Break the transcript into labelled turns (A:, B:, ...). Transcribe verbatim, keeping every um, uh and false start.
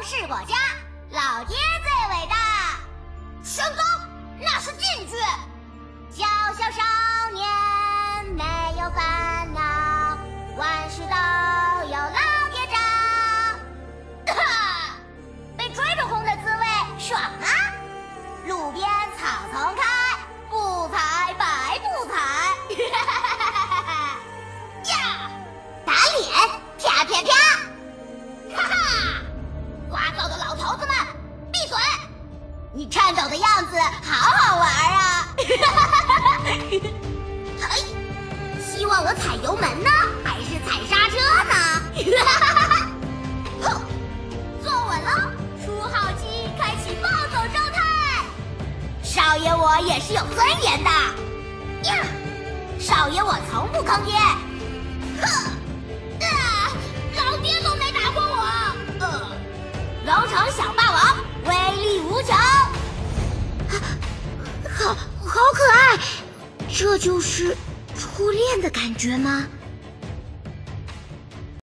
A: 是国家，老爹最伟大。升高，那是进去。小小少年没有烦恼，万事都有老爹罩。哈，被追着轰的滋味爽啊！路边草丛开，不采白不采。呀，打脸，啪啪啪！哈哈，聒噪的老头子们，闭嘴！你颤抖的样子好好玩啊！嘿，希望我踩油门呢，还是踩刹车呢？哼，坐稳了，出号机开启暴走状态。少爷我也是有尊严的呀，少爷我从不坑爹。哼，啊，老爹都没打过我。呃，龙城小霸王威力无穷。好，好可爱，这就是初恋的感觉吗？